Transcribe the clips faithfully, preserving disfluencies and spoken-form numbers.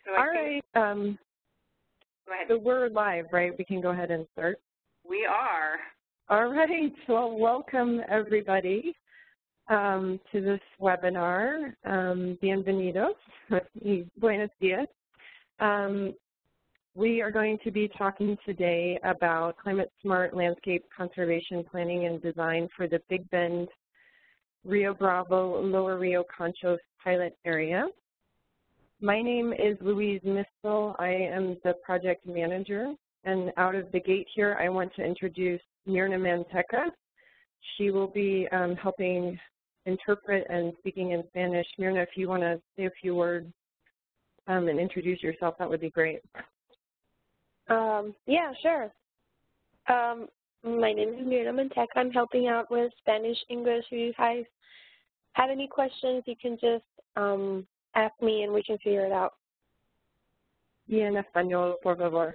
So I All right. Um, go ahead. so we're live, right? We can go ahead and start. We are. All right. Well, welcome everybody um, to this webinar. Um, bienvenidos. Y buenos dias. Um, we are going to be talking today about climate smart landscape conservation planning and design for the Big Bend, Rio Bravo, Lower Rio Conchos pilot area. My name is Louise Mistel. I am the project manager, and out of the gate here, I want to introduce Mirna Manteca. She will be um, helping interpret and speaking in Spanish. Mirna, if you want to say a few words um, and introduce yourself, that would be great. Um, yeah, sure. Um, my name is Mirna Manteca. I'm helping out with Spanish, English. If you guys have any questions, you can just um, ask me and we can figure it out. Y en español, por favor.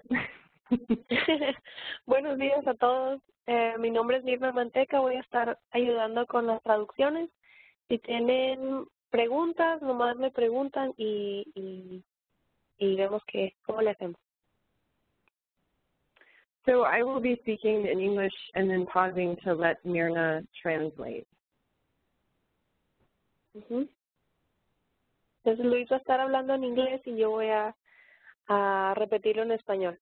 Buenos días a todos. Eh, mi nombre es Mirna Manteca. Voy a estar ayudando con las traducciones. Si tienen preguntas, nomás me preguntan y, y, y vemos que, cómo le hacemos. So I will be speaking in English and then pausing to let Mirna translate. Uh-huh. Entonces Luis va a estar hablando en inglés y yo voy a, a repetirlo en español.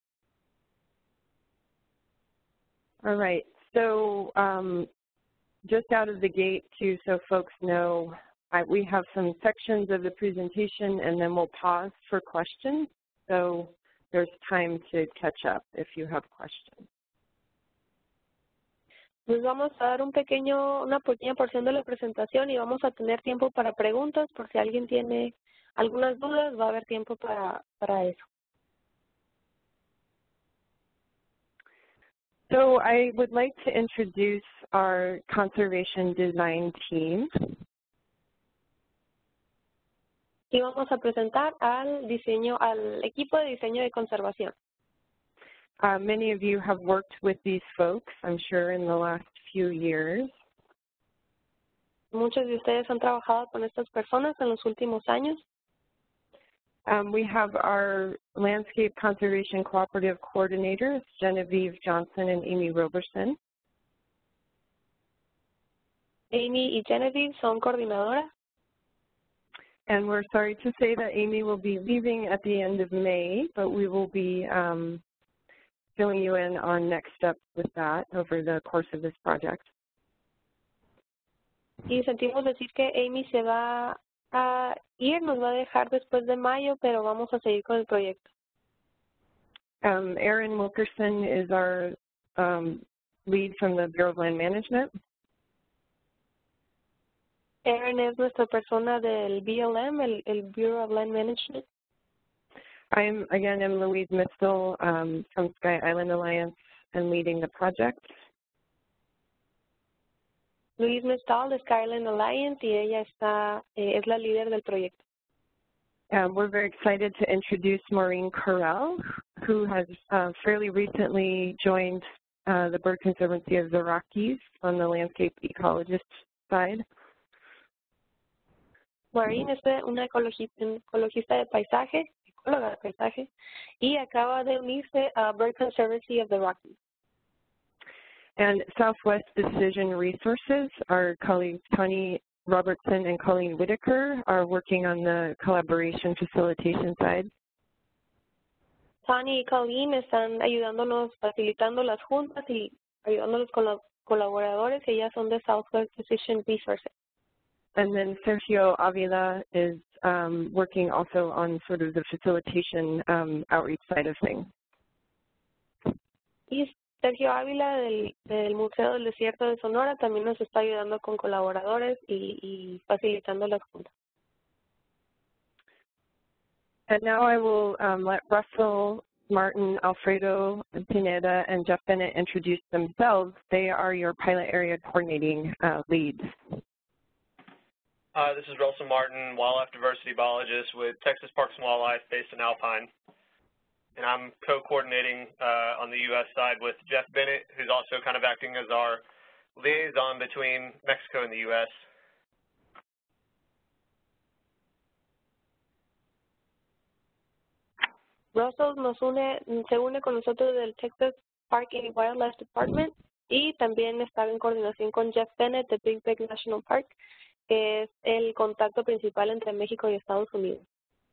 All right. So um, just out of the gate, too, so folks know, I, we have some sections of the presentation, and then we'll pause for questions. So there's time to catch up if you have questions. Nos vamos a dar un pequeño, una pequeña porción de la presentación y vamos a tener tiempo para preguntas. Por si alguien tiene algunas dudas, va a haber tiempo para, para eso. So I would like to introduce our conservation design team. Y vamos a presentar al diseño, al equipo de diseño de conservación. Uh, many of you have worked with these folks, I'm sure, in the last few years. Muchos de ustedes han trabajado con estas personas en los últimos años. Um, we have our Landscape Conservation Cooperative Coordinators, Genevieve Johnson and Amy Roberson. Amy y Genevieve son coordinadoras. And we're sorry to say that Amy will be leaving at the end of May, but we will be um, filling you in on next steps with that over the course of this project. Y sentimos decir que Amy se va a ir, nos va a dejar después de mayo, pero vamos a seguir con el proyecto. Um, Erin Wilkerson is our um, lead from the Bureau of Land Management. Erin es nuestra persona del B L M, el, el Bureau of Land Management. I'm, again, I'm Louise Mistel um, from Sky Island Alliance and leading the project. Louise Mistel de Sky Island Alliance y ella está, eh, es la líder del proyecto. Um, we're very excited to introduce Maureen Correll, who has uh, fairly recently joined uh, the Bird Conservancy of the Rockies on the landscape ecologist side. Maureen es una ecologista, ecologista de paisaje, ecóloga de paisaje, y acaba de unirse a Bird Conservancy of the Rockies. And Southwest Decision Resources, our colleagues Tony Robertson and Colleen Whitaker are working on the collaboration facilitation side. Tony y Colleen están ayudándonos, facilitando las juntas y ayudándonos con los colaboradores. Ellas son de Southwest Decision Resources. And then Sergio Avila is um, working also on sort of the facilitation um, outreach side of things. Y Sergio Ávila del, del Museo del Desierto de Sonora también nos está ayudando con colaboradores y, y facilitando las juntas. And now I will um, let Russell, Martin, Alfredo, Pineda, and Jeff Bennett introduce themselves. They are your pilot area coordinating uh, leads. Uh, this is Russell Martin, wildlife diversity biologist with Texas Parks and Wildlife based in Alpine. And I'm co-coordinating uh, on the U S side with Jeff Bennett, who's also kind of acting as our liaison between Mexico and the U S Russell nos une, se une con nosotros del Texas Park and Wildlife Department y también está en coordinación con Jeff Bennett de Big Bend National Park, que es el contacto principal entre México y Estados Unidos.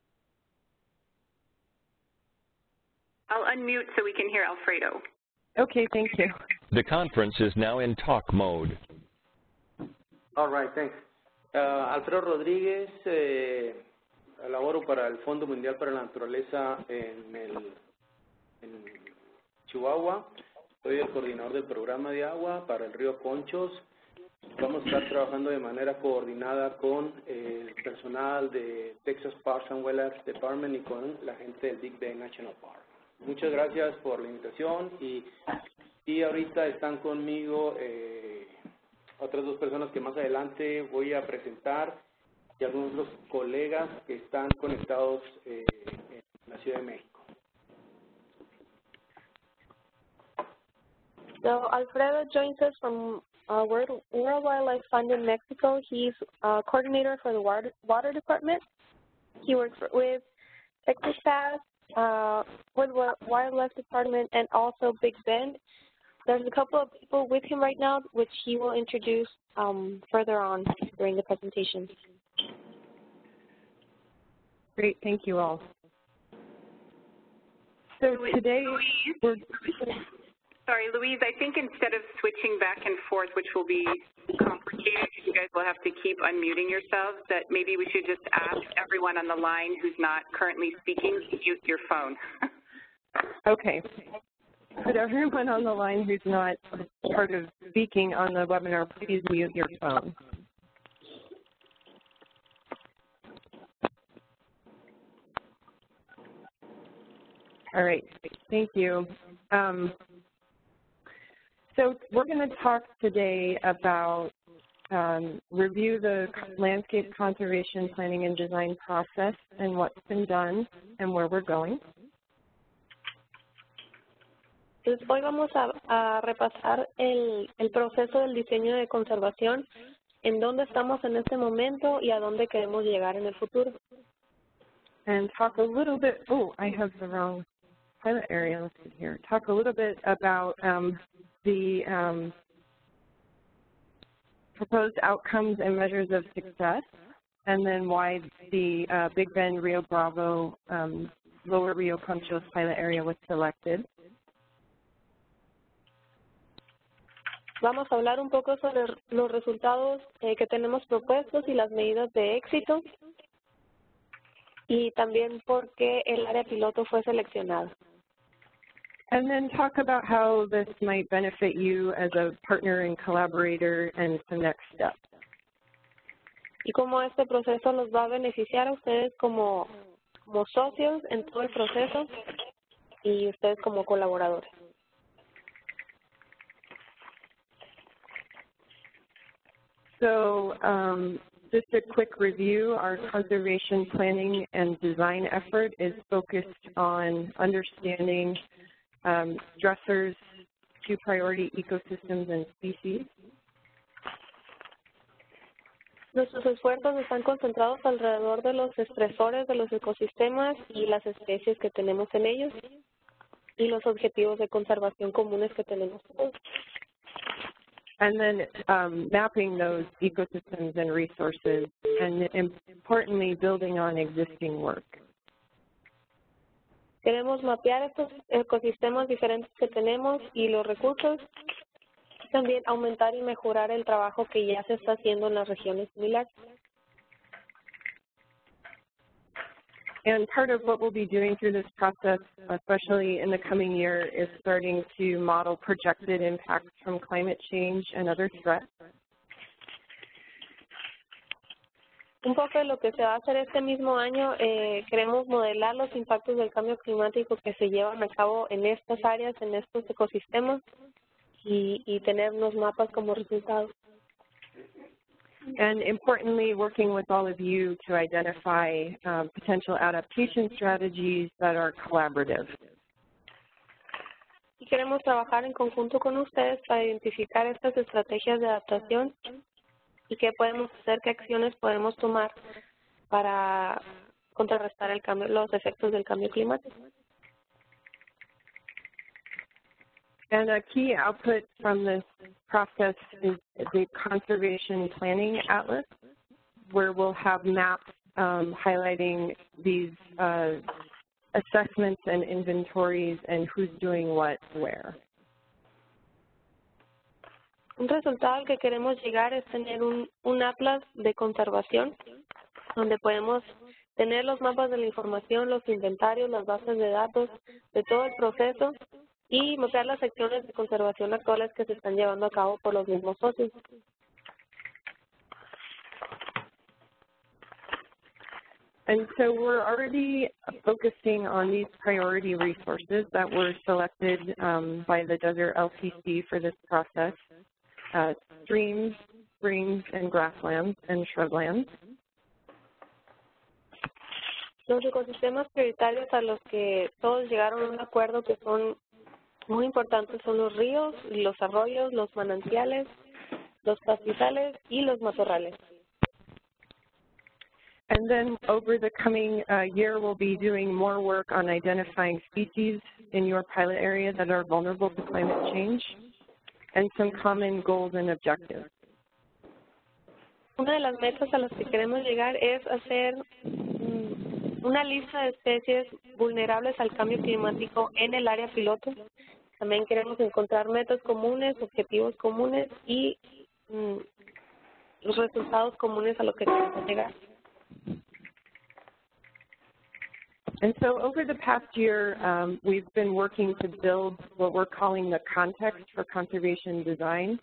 I'll unmute so we can hear Alfredo. Okay, thank you. The conference is now in talk mode. All right, thanks. Uh, Alfredo Rodríguez, eh, laboro para el Fondo Mundial para la Naturaleza en, el, en Chihuahua. Soy el coordinador del programa de agua para el río Conchos. Vamos a estar trabajando de manera coordinada con eh, el personal de Texas Parks and Wildlife Department y con la gente del Big Bend National Park. Muchas gracias por la invitación y, y ahorita están conmigo eh, otras dos personas que más adelante voy a presentar y algunos otros colegas que están conectados eh, en la Ciudad de México. So Alfredo joins us from uh, World, World Wildlife Fund in Mexico. He's uh, coordinator for the water, water department. He works for, with Texas Pass, uh, with Wildlife Department, and also Big Bend. There's a couple of people with him right now, which he will introduce um, further on during the presentation. Great, thank you all. So today, we're Sorry, Louise, I think instead of switching back and forth, which will be complicated, you guys will have to keep unmuting yourselves, that maybe we should just ask everyone on the line who's not currently speaking to mute your phone. Okay. Could everyone on the line who's not part of speaking on the webinar please mute your phone? All right, thank you. Um, so we're going to talk today about um, review the landscape conservation planning and design process and what's been done and where we're going. Entonces, hoy vamos a, a repasar el, el proceso del diseño de conservación, en dónde estamos en este momento y a dónde queremos llegar en el futuro. And talk a little bit, oh, I have the wrong pilot area listed here. Talk a little bit about um, the um, proposed outcomes and measures of success, and then why the uh, Big Bend Rio Bravo um, Lower Rio Conchos pilot area was selected. Vamos a hablar un poco sobre los resultados eh, que tenemos propuestos y las medidas de éxito, y también por qué el área piloto fue seleccionado. And then talk about how this might benefit you as a partner and collaborator and some next steps. Y cómo este proceso los va a beneficiar a ustedes como, como socios en todo el proceso y ustedes como colaboradores. So um, just a quick review, our conservation planning and design effort is focused on understanding um, stressors to priority ecosystems and species. Nuestros esfuerzos están concentrados alrededor de los estresores de los ecosistemas y las especies que tenemos en ellos y los objetivos de conservación comunes que tenemos todos. And then um, mapping those ecosystems and resources, and importantly, building on existing work. Queremos mapear estos ecosistemas diferentes que tenemos y los recursos, también aumentar y mejorar el trabajo que ya se está haciendo en las regiones similares. And part of what we'll be doing through this process, especially in the coming year, is starting to model projected impacts from climate change and other threats. Un poco de lo que se va a hacer este mismo año, eh, queremos modelar los impactos del cambio climático que se llevan a cabo en estas áreas, en estos ecosistemas, y, y tener unos mapas como resultado. And importantly, working with all of you to identify um, potential adaptation strategies that are collaborative. Y queremos trabajar en conjunto con ustedes para identificar estas estrategias de adaptación y qué podemos hacer, qué acciones podemos tomar para contrarrestar el cambio, los efectos del cambio climático. And a key output from this process is the Conservation Planning Atlas, where we'll have maps um, highlighting these uh, assessments and inventories and who's doing what where. Un resultado al que queremos llegar es tener un, un atlas de conservación, donde podemos tener los mapas de la información, los inventarios, las bases de datos, de todo el proceso, y mostrar las secciones de conservación actuales que se están llevando a cabo por los mismos socios. And so we're already focusing on these priority resources that were selected um, by the Desert L C C for this process, uh, streams, springs, and grasslands, and shrublands. Los ecosistemas prioritarios a los que todos llegaron a un acuerdo que son muy importantes son los ríos, los arroyos, los manantiales, los pastizales y los matorrales. And then over the coming uh, year, we'll be doing more work on identifying species in your pilot area that are vulnerable to climate change and some common goals and objectives. Una de las metas a las que queremos llegar es hacer una lista de especies vulnerables al cambio climático en el área piloto. También queremos encontrar metas comunes, objetivos comunes y mm, los resultados comunes a los que queremos llegar. And so over the past year, um, we've been working to build what we're calling the context for conservation design.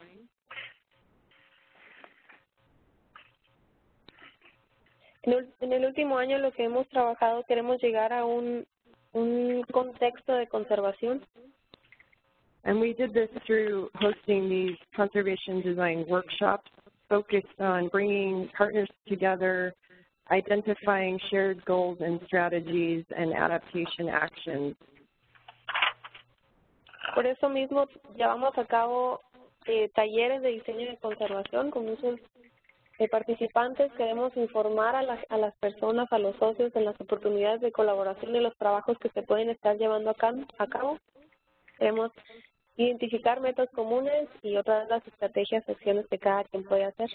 En el último año lo que hemos trabajado, queremos llegar a un, un contexto de conservación. And we did this through hosting these conservation design workshops focused on bringing partners together, identifying shared goals and strategies, and adaptation actions. Por eso mismo llevamos a cabo eh, talleres de diseño de conservación con muchos eh, participantes. Queremos informar a, la, a las personas, a los socios, en las oportunidades de colaboración y los trabajos que se pueden estar llevando a, can, a cabo. Queremos identificar metas comunes y otras las estrategias, acciones que cada quien puede hacer.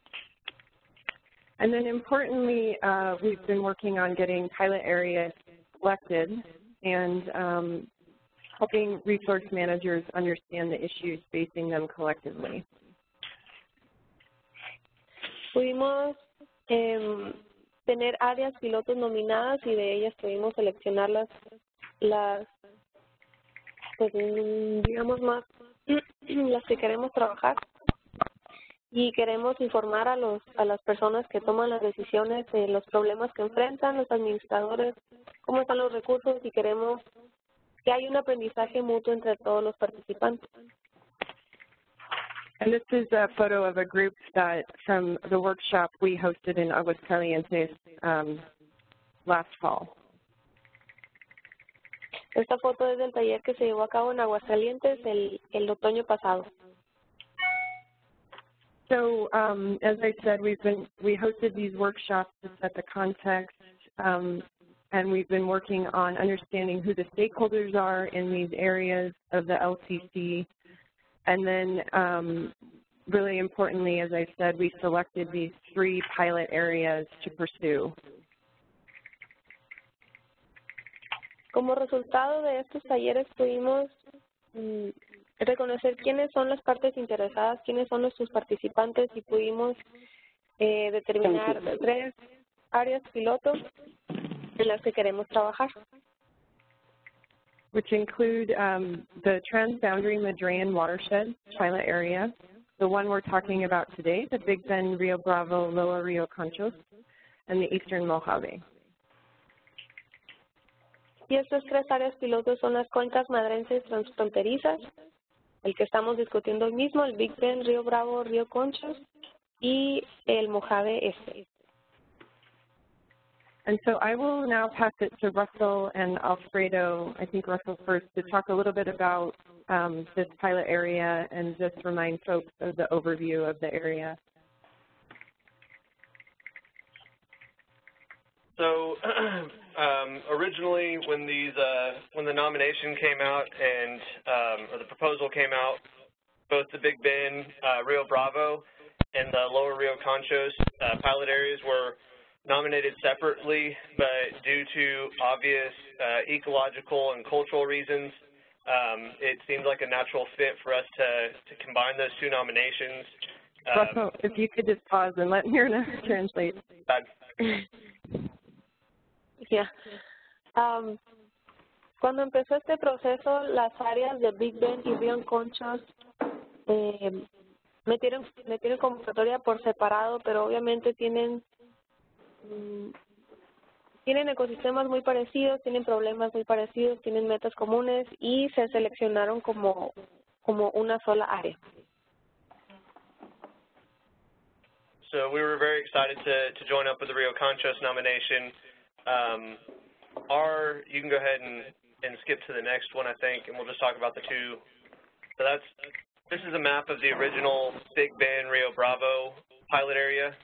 And then importantly, uh, we've been working on getting pilot areas selected and um, helping resource managers understand the issues facing them collectively. Pudimos eh, tener áreas pilotos nominadas y de ellas pudimos seleccionar las, las pues, digamos más, las que queremos trabajar. Y queremos informar a, los, a las personas que toman las decisiones de los problemas que enfrentan, los administradores, cómo están los recursos, y queremos que haya un aprendizaje mutuo entre todos los participantes. And this is a photo of a group that from the workshop we hosted in Aguascalientes um, last fall. Esta foto es del taller que se llevó a cabo en Aguascalientes el, el otoño pasado. So, um, as I said, we've been we hosted these workshops to set the context, um, and we've been working on understanding who the stakeholders are in these areas of the L C C, and then um, really importantly, as I said, we selected these three pilot areas to pursue. Como resultado de estos talleres pudimos mm, reconocer quiénes son las partes interesadas, quiénes son nuestros participantes, y pudimos eh, determinar tres áreas piloto en las que queremos trabajar. Which include um, the Transboundary Madrean Watershed pilot area, the one we're talking about today, the Big Bend, Rio Bravo, Lower Rio Conchos, and the Eastern Mojave. Y estas tres áreas pilotos son las cuencas madrenses transfronterizas, el que estamos discutiendo hoy mismo, el Big Bend, Río Bravo, Río Conchos, y el Mojave Este. And so I will now pass it to Russell and Alfredo, I think Russell first, to talk a little bit about um, this pilot area and just remind folks of the overview of the area. So um, originally when these uh, when the nomination came out and um, or the proposal came out, both the Big Bend, uh, Rio Bravo, and the Lower Rio Conchos uh, pilot areas were nominated separately, but due to obvious uh, ecological and cultural reasons, um, it seemed like a natural fit for us to, to combine those two nominations. Um, Russell, if you could just pause and let Mirna translate. Yeah. Um, cuando empezó este proceso, las áreas de Big Bend y Rio Conchos eh, metieron, metieron convocatoria por separado, pero obviamente tienen tienen ecosistemas muy parecidos, tienen problemas muy parecidos, tienen metas comunes y se seleccionaron como, como una sola área. So we were very excited to, to join up with the Rio Conchos nomination. Um, our, you can go ahead and, and skip to the next one, I think, and we'll just talk about the two. So that's, this is a map of the original Big Bend, Rio Bravo pilot area.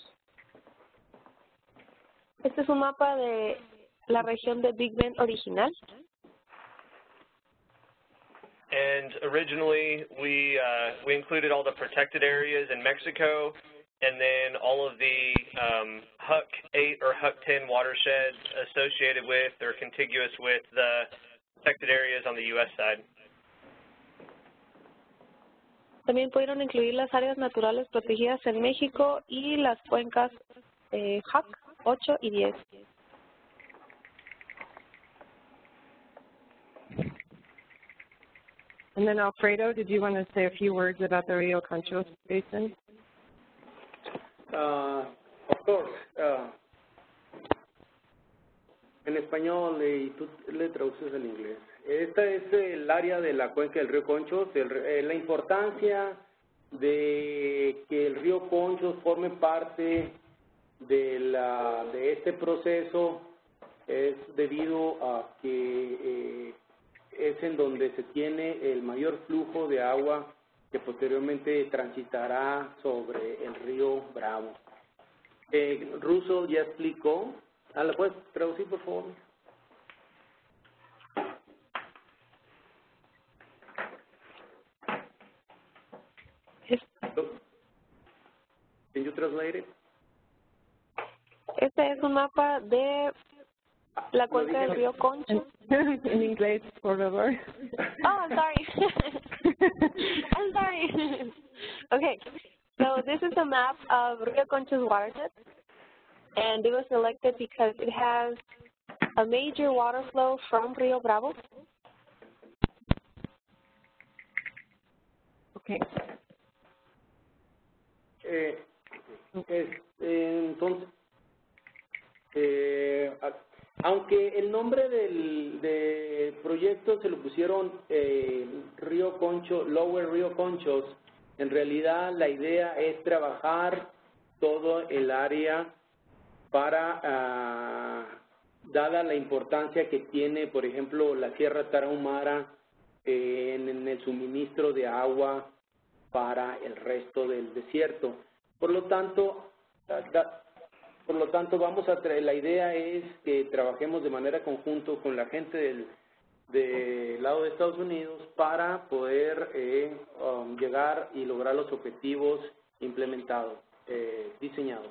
Este es un mapa de la región de Big Bend original. And originally, we uh, we included all the protected areas in Mexico, and then all of the um, H U C eight or H U C ten watersheds associated with or contiguous with the protected areas on the U S side. También pudieron incluir las áreas naturales protegidas en México y las cuencas eh, H U C ocho y diez. And then Alfredo, did you want to say a few words about the Rio Conchos Basin? Uh, of course. Uh, en español y tú le traduces en inglés. Esta es el área de la cuenca del río Conchos. El, eh, la importancia de que el río Conchos forme parte de, la, de este proceso es debido a que eh, es en donde se tiene el mayor flujo de agua que posteriormente transitará sobre el río Bravo. Eh, Russell ya explicó. Ah, ¿la puedes traducir, por favor? Can you translate it? Este es un mapa de la cuenca del río Concho. En inglés, por favor. Oh, I'm sorry. I'm sorry. Okay, so this is a map of Rio Concho's watershed, and it was selected because it has a major water flow from Rio Bravo. Okay. Eh, es, eh, entonces, eh, aunque el nombre del de proyecto se lo pusieron eh, Río Concho, Lower Rio Conchos, en realidad la idea es trabajar todo el área para, uh, dada la importancia que tiene, por ejemplo, la Sierra Tarahumara eh, en, en el suministro de agua para el resto del desierto. Por lo tanto, por lo tanto vamos a traer, la idea es que trabajemos de manera conjunto con la gente del, del lado de Estados Unidos para poder eh, um, llegar y lograr los objetivos implementados, eh, diseñados.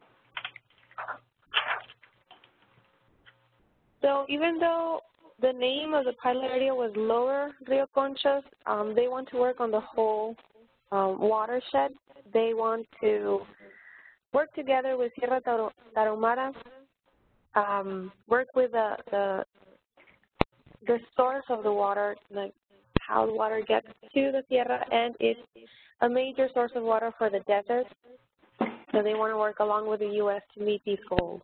So even though the name of the pilot area was Lower Rio Conchos, um, they want to work on the whole um, watershed. They want to work together with Sierra Tarahumara, um, work with the, the the source of the water, like how the water gets to the Sierra, and it's a major source of water for the desert. So they want to work along with the U S to meet these goals.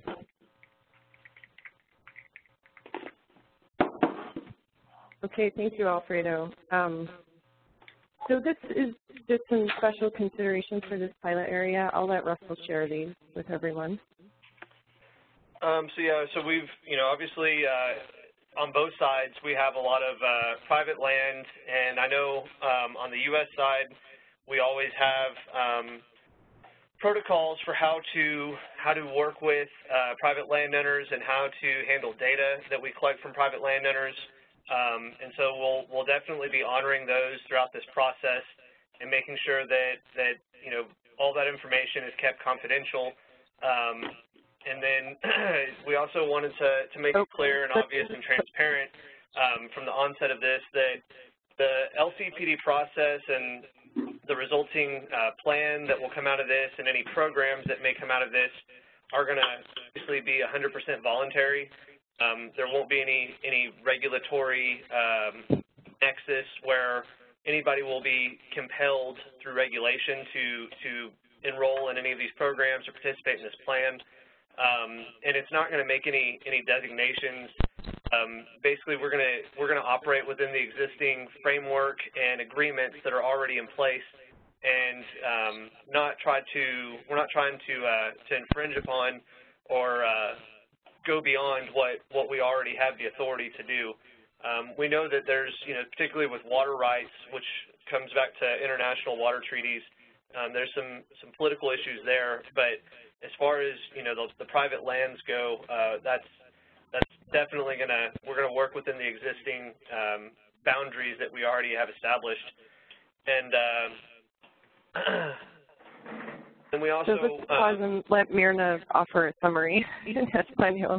Okay, thank you, Alfredo. Um, so this is just some special considerations for this pilot area. I'll let Russell share these with everyone. Um, so yeah, so we've, you know, obviously uh, on both sides we have a lot of uh, private land, and I know um, on the U S side we always have um, protocols for how to how to work with uh, private landowners and how to handle data that we collect from private landowners. Um, and so we'll we'll definitely be honoring those throughout this process and making sure that that you know all that information is kept confidential. Um, and then we also wanted to to make it clear and obvious and transparent um, from the onset of this that the L C P D process and the resulting uh, plan that will come out of this and any programs that may come out of this are going to obviously be one hundred percent voluntary. Um, there won't be any, any regulatory um, nexus where anybody will be compelled through regulation to, to enroll in any of these programs or participate in this plan. Um, and it's not going to make any, any designations. Um, basically, we're going to we're going to operate within the existing framework and agreements that are already in place, and um, not try to we're not trying to uh, to infringe upon or uh, go beyond what what we already have the authority to do. Um, we know that there's you know particularly with water rights, which comes back to international water treaties. Um, there's some some political issues there, but as far as you know the, the private lands go, uh, that's That's definitely going to, we're going to work within the existing um, boundaries that we already have established. And, uh, and we also... So let's pause uh, and let Mirna offer a summary in español.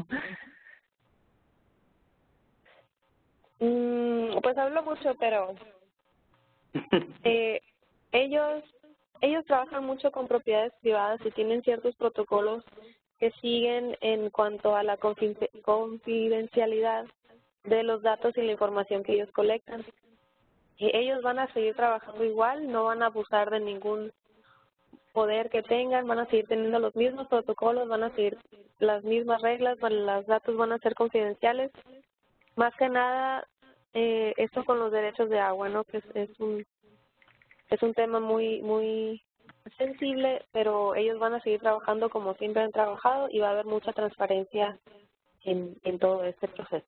Mm, pues hablo mucho, pero eh, ellos, ellos trabajan mucho con propiedades privadas y tienen ciertos protocolos que siguen en cuanto a la confidencialidad de los datos y la información que ellos colectan. Y ellos van a seguir trabajando igual, no van a abusar de ningún poder que tengan, van a seguir teniendo los mismos protocolos, van a seguir las mismas reglas, los datos van a ser confidenciales. Más que nada, eh, esto con los derechos de agua, ¿no? Que es, es un es un tema muy muy sensible, pero ellos van a seguir trabajando como siempre han trabajado y va a haber mucha transparencia en, en todo este proceso.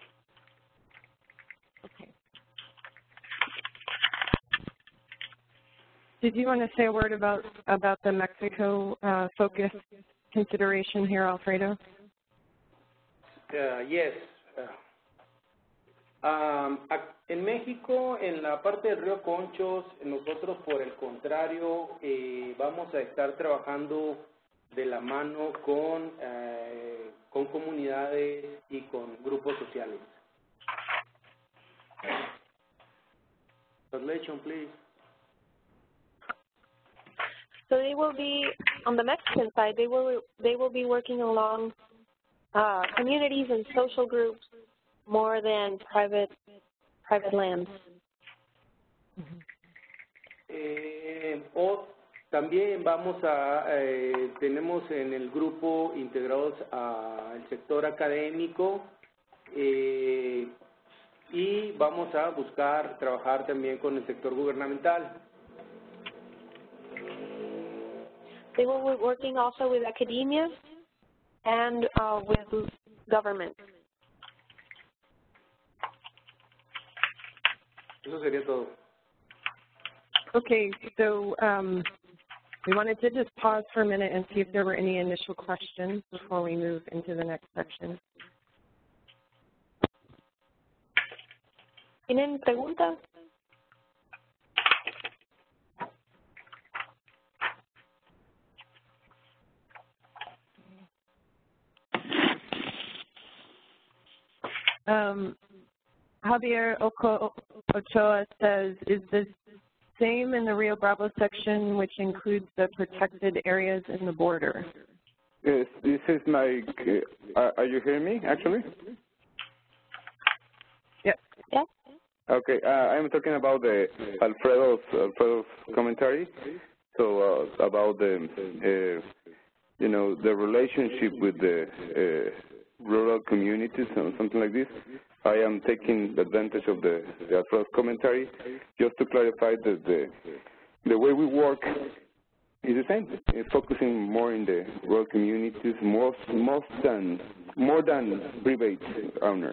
Okay. Did you want to say a word about about the Mexico uh, focus consideration here, Alfredo? Uh, yes. Uh, um, en México, en la parte del río Conchos, nosotros por el contrario eh, vamos a estar trabajando de la mano con, eh, con comunidades y con grupos sociales. Translation, please. So they will be on the Mexican side. They will they will be working along uh, communities and social groups more than private private land. Eh, o también vamos a eh, tenemos en el grupo integrados al sector académico eh, y vamos a buscar trabajar también con el sector gubernamental. They will be working also with academia and uh, with government. Eso sería todo. Okay, so um, we wanted to just pause for a minute and see if there were any initial questions before we move into the next section. ¿Tienen preguntas? Um, Javier Ochoa says, is this same in the Rio Bravo section, which includes the protected areas in the border? Yes, this is my, uh, are you hearing me, actually? Yes. Yeah. Okay, uh, I'm talking about the Alfredo's, Alfredo's commentary, so uh, about the, uh, you know, the relationship with the uh, rural communities and something like this. I am taking advantage of the, the Alfredo's commentary just to clarify that the, the way we work is the same. It's focusing more in the rural communities, most, most than, more than private owners.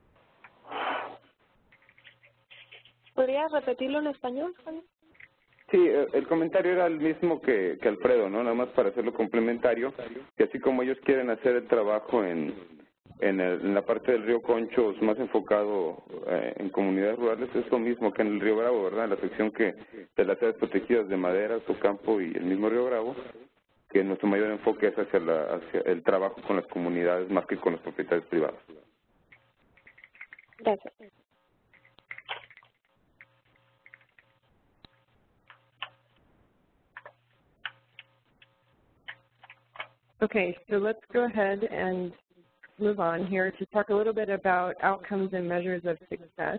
¿Podrías repetirlo en español? Sí, el comentario era el mismo que, que Alfredo, ¿no? Nada más para hacerlo complementario, que así como ellos quieren hacer el trabajo en, en, el, en la parte del río Conchos más enfocado eh, en comunidades rurales, es lo mismo que en el río Bravo, ¿verdad? En la sección que de las áreas protegidas de Madera, Socampo y el mismo río Bravo, que nuestro mayor enfoque es hacia, la, hacia el trabajo con las comunidades más que con los propietarios privados. Gracias. Okay, so let's go ahead and move on here to talk a little bit about outcomes and measures of success.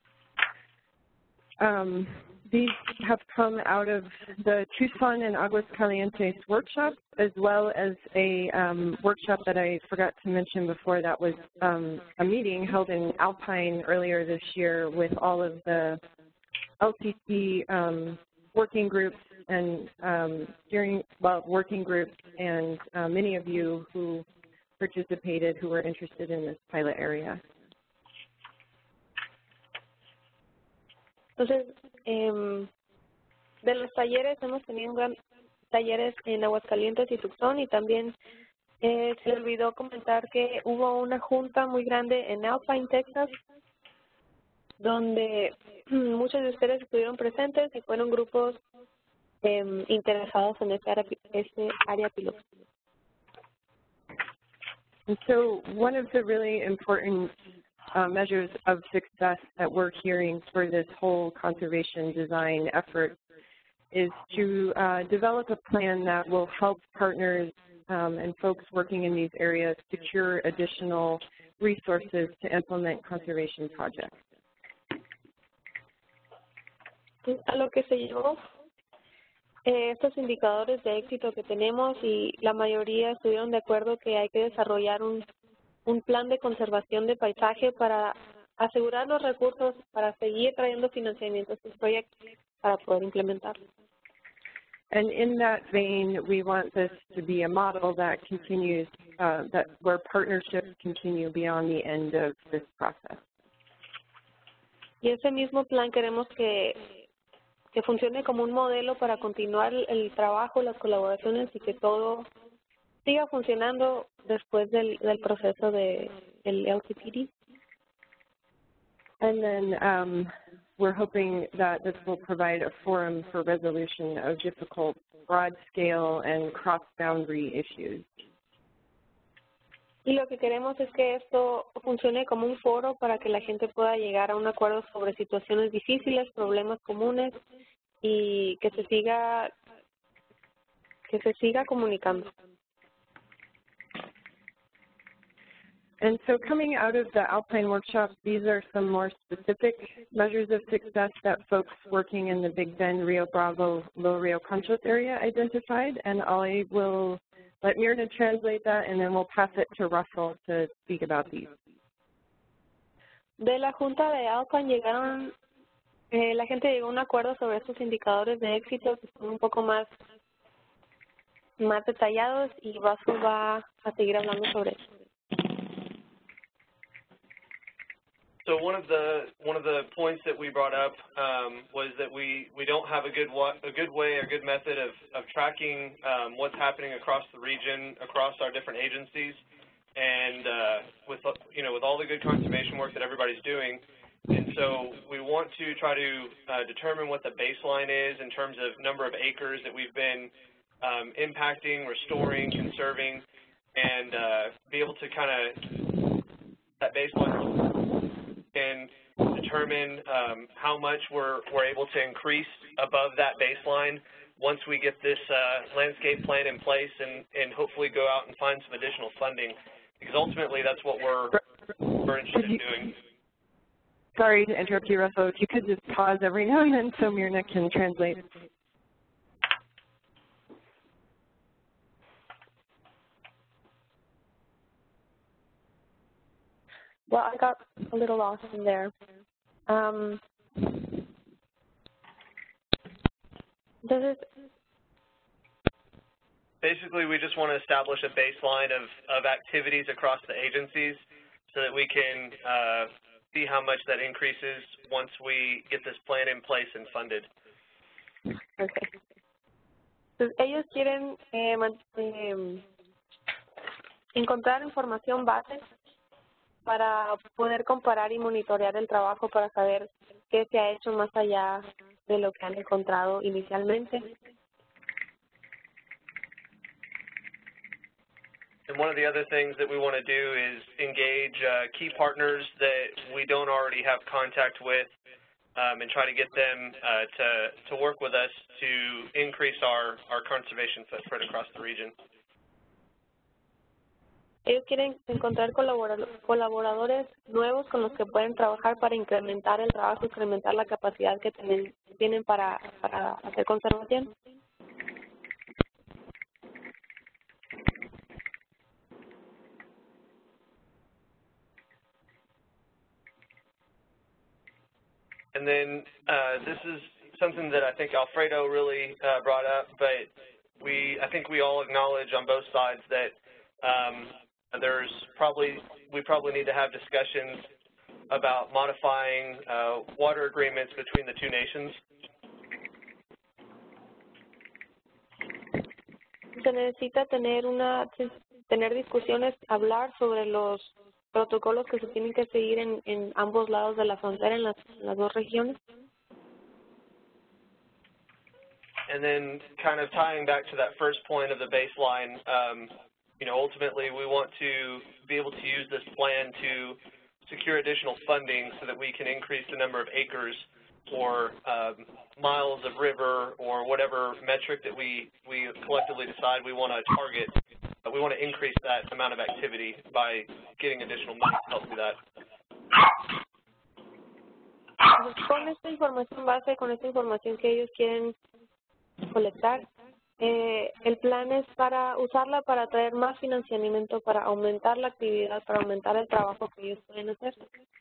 Um, these have come out of the Tucson and Aguascalientes workshops, as well as a um, workshop that I forgot to mention before that was um, a meeting held in Alpine earlier this year with all of the L C C um, working groups and um, steering, well, working groups and uh, many of you who participated who were interested in this pilot area. Entonces, eh, de los talleres, hemos tenido gran, talleres en Aguascalientes y Tucson, y también eh, se olvidó comentar que hubo una junta muy grande en Alpine, Texas, donde muchos de ustedes estuvieron presentes y fueron grupos eh, interesados en ese área, ese área piloto. And so one of the really important uh, measures of success that we're hearing for this whole conservation design effort is to uh, develop a plan that will help partners um, and folks working in these areas secure additional resources to implement conservation projects. A lo que se llevó eh, estos indicadores de éxito que tenemos, y la mayoría estuvieron de acuerdo que hay que desarrollar un, un plan de conservación de paisaje para asegurar los recursos para seguir trayendo financiamiento a estos proyectos para poder implementarlos. And in that vein, we want this to be a model that continues, uh, that where partnerships continue beyond the end of this process. Y ese mismo plan queremos que, que funcione como un modelo para continuar el trabajo, las colaboraciones, y que todo siga funcionando después del, del proceso de, del L C P D. And then um, we're hoping that this will provide a forum for resolution of difficult broad-scale and cross-boundary issues. Y lo que queremos es que esto funcione como un foro para que la gente pueda llegar a un acuerdo sobre situaciones difíciles, problemas comunes, y que se siga, que se siga comunicando. And so coming out of the Alpine workshop, these are some more specific measures of success that folks working in the Big Bend, Rio Bravo, Little Rio Conchos area identified, and I will let Mirna translate that, and then we'll pass it to Russell to speak about these. De la Junta de Alpine llegaron, eh, la gente llegó a un acuerdo sobre estos indicadores de éxito que son un poco más, más detallados, y Russell va a seguir hablando sobre eso. So one of the one of the points that we brought up um, was that we we don't have a good a good way or good method of of tracking um, what's happening across the region, across our different agencies, and uh, with you know with all the good conservation work that everybody's doing, and so we want to try to uh, determine what the baseline is in terms of number of acres that we've been um, impacting, restoring, conserving, and uh, be able to kind of that baseline. And determine um, how much we're, we're able to increase above that baseline once we get this uh, landscape plan in place, and, and hopefully go out and find some additional funding, because ultimately that's what we're, we're interested in doing. Sorry to interrupt you, Russell. If you could just pause every now and then so Mirna can translate. Well, I got a little lost in there. Um, does it... Basically, we just want to establish a baseline of, of activities across the agencies so that we can uh, see how much that increases once we get this plan in place and funded. Okay. Entonces, ellos quieren eh, eh, encontrar información base para poder comparar y monitorear el trabajo para saber qué se ha hecho más allá de lo que han encontrado inicialmente. And one of the other things that we want to do is engage uh, key partners that we don't already have contact with um, and try to get them uh, to, to work with us to increase our, our conservation footprint across the region. Ellos quieren encontrar colaboradores nuevos con los que pueden trabajar para incrementar el trabajo, incrementar la capacidad que tienen, tienen para, para hacer conservación. And then uh, this is something that I think Alfredo really uh, brought up, but we, I think we all acknowledge on both sides that um, there's probably, we probably need to have discussions about modifying uh, water agreements between the two nations. Se necesita tener una, tener discusiones, hablar sobre los protocolos que se tienen que seguir en, en ambos lados de la frontera, en las, en las dos regiones. And then kind of tying back to that first point of the baseline, um, you know, ultimately we want to be able to use this plan to secure additional funding so that we can increase the number of acres or um, miles of river or whatever metric that we, we collectively decide we want to target. Uh, we want to increase that amount of activity by getting additional money to help do that. Con esta información base, con esta información que ellos quieren colectar, eh, el plan es para usarla para traer más financiamiento, para aumentar la actividad, para aumentar el trabajo que ellos pueden hacer.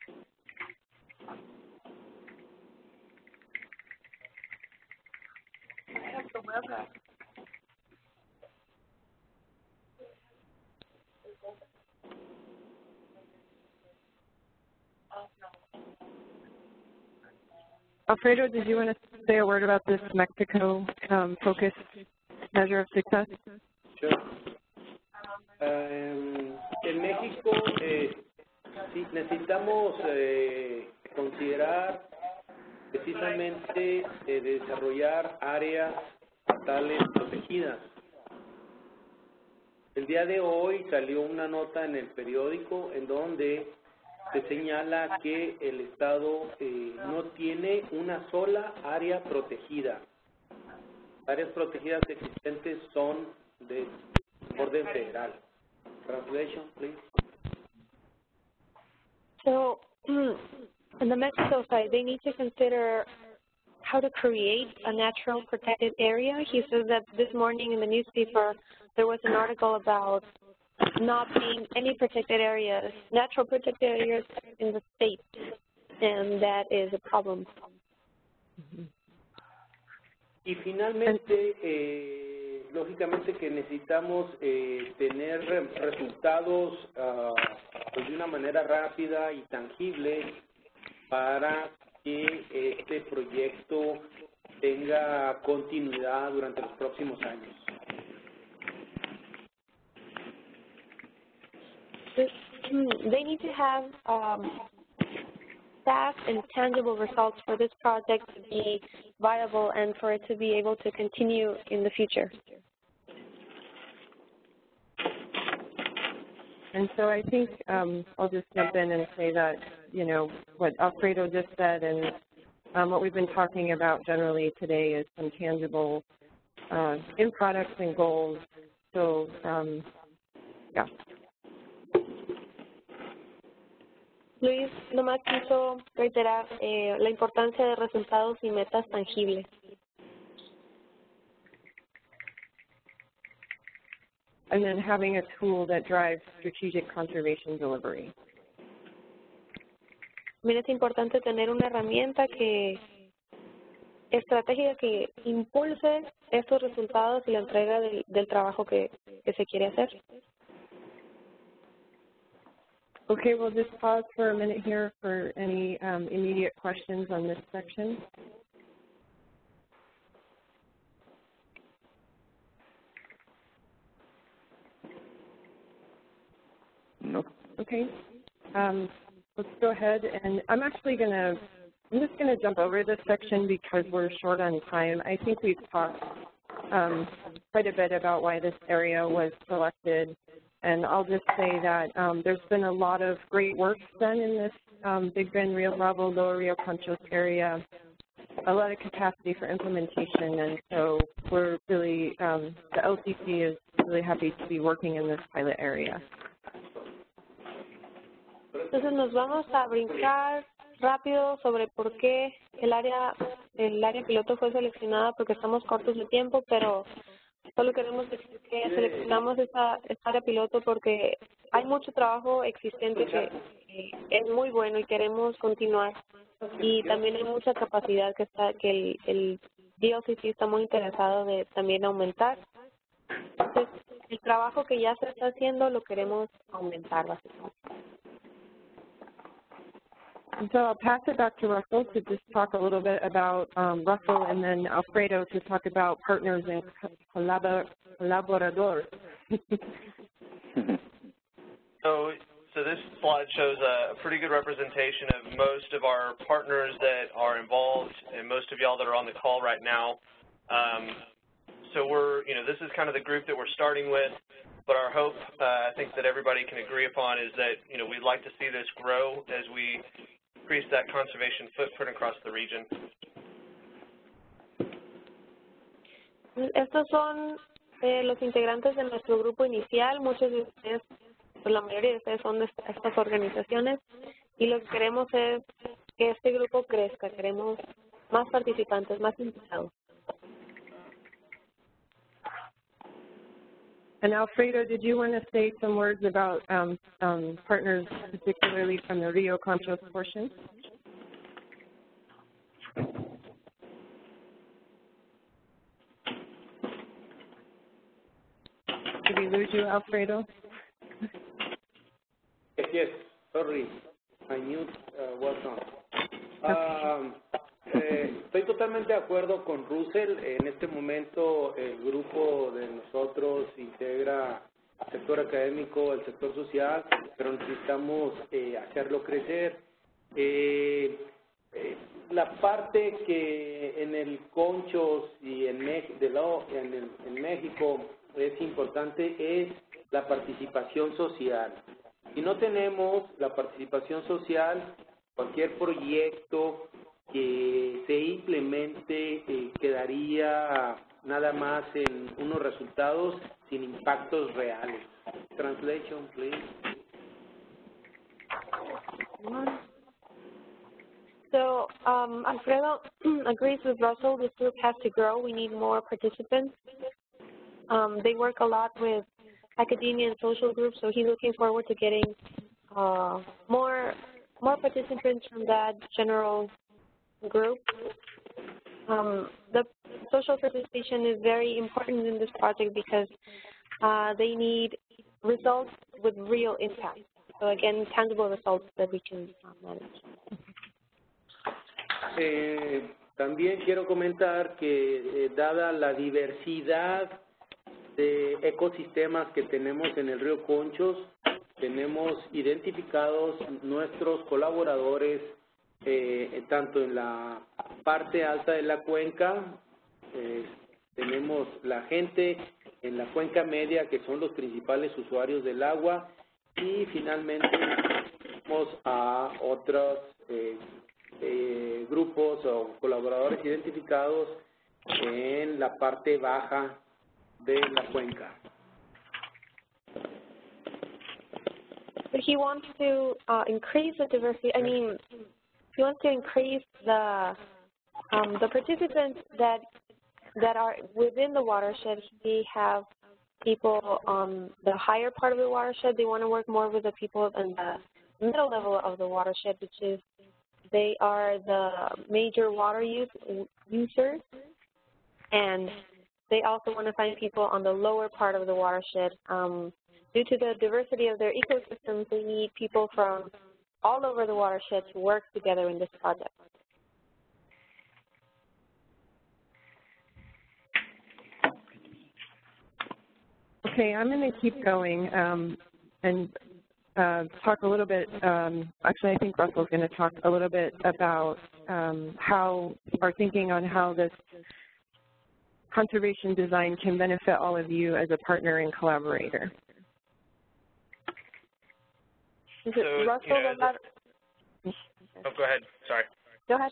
Alfredo, did you want to say a word about this Mexico um, focus measure of success? Sure. Um, en México, eh, sí, necesitamos eh, considerar precisamente eh, desarrollar áreas estatales protegidas. El día de hoy salió una nota en el periódico en donde se señala que el Estado eh, no tiene una sola área protegida. Áreas protegidas existentes son de orden federal. Translation, please. So, on the Mexico side, they need to consider how to create a natural protected area. He says that this morning in the newspaper there was an article about not being any protected areas, natural protected areas in the state, and that is a problem. Y finalmente, eh, lógicamente que necesitamos eh, tener resultados uh, pues de una manera rápida y tangible para que este proyecto tenga continuidad durante los próximos años. They need to have um, fast and tangible results for this project to be viable and for it to be able to continue in the future. And so I think um, I'll just jump in and say that, you know, what Alfredo just said and um, what we've been talking about generally today is some tangible uh, end products and goals. So, um, yeah. Luis nomás quiso reiterar eh, la importancia de resultados y metas tangibles. And then having a tool that drives strategic conservation delivery. También es importante tener una herramienta que estratégica que impulse estos resultados y la entrega del, del trabajo que, que se quiere hacer. Okay, we'll just pause for a minute here for any um, immediate questions on this section. Okay. Um, let's go ahead, and I'm actually going to, I'm just going to jump over this section because we're short on time. I think we've talked um, quite a bit about why this area was selected, and I'll just say that um, there's been a lot of great work done in this um, Big Bend, Rio Bravo, Lower Rio Conchos area, a lot of capacity for implementation, and so we're really, um, the L C C is really happy to be working in this pilot area. Entonces nos vamos a brincar rápido sobre por qué el área, el área piloto fue seleccionada, porque estamos cortos de tiempo, pero solo queremos decir que seleccionamos esta, esta área piloto porque hay mucho trabajo existente que, que es muy bueno y queremos continuar, y también hay mucha capacidad que está que el, el D L C C está muy interesado de también aumentar. Entonces, el trabajo que ya se está haciendo lo queremos aumentar básicamente. And so I'll pass it back to Russell to just talk a little bit about um, Russell, and then Alfredo to talk about partners and collabor collaboradores. so, so this slide shows a pretty good representation of most of our partners that are involved, and most of y'all that are on the call right now. Um, so we're, you know, this is kind of the group that we're starting with. But our hope, uh, I think that everybody can agree upon, is that, you know, we'd like to see this grow as we increase that conservation footprint across the region. Estos son eh, los integrantes de nuestro grupo inicial. Muchos de ustedes, pues la mayoría de ustedes son de estas organizaciones, y lo que queremos es que este grupo crezca. Queremos más participantes, más invitados. And Alfredo, did you want to say some words about um, um, partners, particularly from the Rio Conchos portion? Did we lose you, Alfredo? Yes, yes. Sorry, my mute uh, was on. Um, eh, estoy totalmente de acuerdo con Russell. En este momento el grupo de nosotros integra el sector académico, el sector social, pero necesitamos eh, hacerlo crecer. Eh, eh, la parte que en el Conchos y en, Mex de lo, en, el, en México es importante es la participación social. Si no tenemos la participación social, cualquier proyecto que se implemente eh, quedaría nada más en unos resultados sin impactos reales. Translation, please. So um, Alfredo agrees with Russell. This group has to grow. We need more participants. Um, they work a lot with academia and social groups, so he's looking forward to getting uh, more more participants from that general group. Um, the social participation is very important in this project because uh, they need results with real impact. So again, tangible results that we can uh, manage. Eh, también quiero comentar que eh, dada la diversidad de ecosistemas que tenemos en el río Conchos, tenemos identificados nuestros colaboradores eh, tanto en la parte alta de la cuenca, eh, tenemos la gente en la cuenca media que son los principales usuarios del agua, y finalmente tenemos a otros eh, eh, grupos o colaboradores identificados en la parte baja de la cuenca. So he wants to uh, increase the diversity. I mean, he wants to increase the um, the participants that that are within the watershed. We have people on the higher part of the watershed. They want to work more with the people in the middle level of the watershed, which is they are the major water use, users, and they also want to find people on the lower part of the watershed. Um, due to the diversity of their ecosystems, they need people from all over the watershed to work together in this project. Okay, I'm going to keep going, um, and uh, talk a little bit, um, actually I think Russell's going to talk a little bit about um, how, our thinking on how this conservation design can benefit all of you as a partner and collaborator. Is it So, Russell? you know, the, oh, go ahead. Sorry. Go ahead.